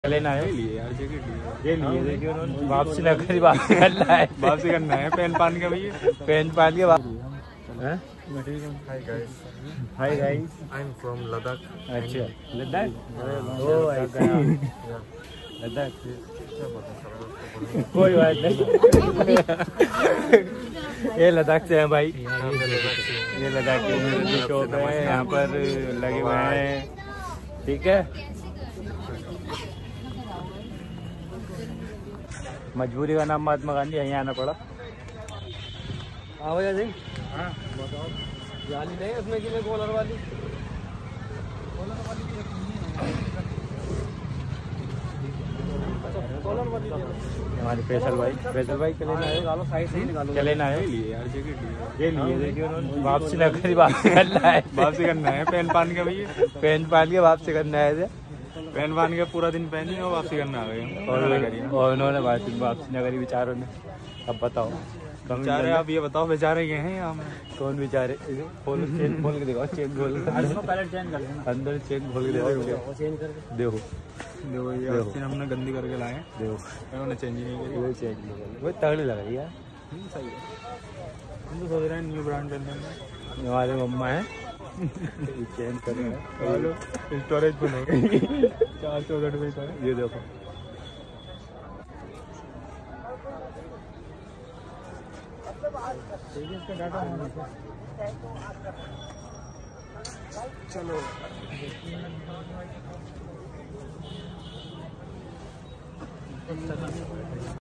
लेना है लिए यार जैकेट ये लिए देखिए उन्होंने वापसी ना करी वापसी करना है वापसी करना है पेन पान के भैया पेन पान के बाद hi guys I am from Ladakh. अच्छा लद्दाख ओ लद्दाख कोई बात नहीं ये लद्दाख से है भाई ये लद्दाख के शॉप है यहाँ पर लगे हुए हैं ठीक है। मजबूरी का नाम महात्मा गांधी यहीं आना पड़ा। हाँ भैया जी हाँ बताओ जाली नहीं उसमें कि कॉलर वाली हमारे फैसल भाई के लेना है साइड से ही निकालो क्या लेना है लिए यार जैकेट ये लिए देखिए उन्होंने वापसी ना करी वापसी करना है वापसी करना है पेन पान के भैया पेन पान के वापसी करना है पेन पान के पूरा दिन पहनी और वापसी करना आ गए और उन्होंने वापसी न करी बेचारों ने। अब बताओ बेचारे आप ये बताओ बेचारे ये हैं यहाँ में कौन बेचारे खोल चेन खोल के देखो चेन खोल अंदर चेन खोल के देखो देखो देखो ये चेन हमने गंदी करके लाए देखो उन्होंने चेंज ही नहीं करी वो चेन नहीं वो तगड़ी लग रही है सही है। हम तो सोच रहे हैं न्यू ब्रांड लेने में हमारे मम्मा है चेंज कर रहे हैं हेलो स्टोरेज फुल हो गई 464 रुपये का ये देखो इसका डाटा चलो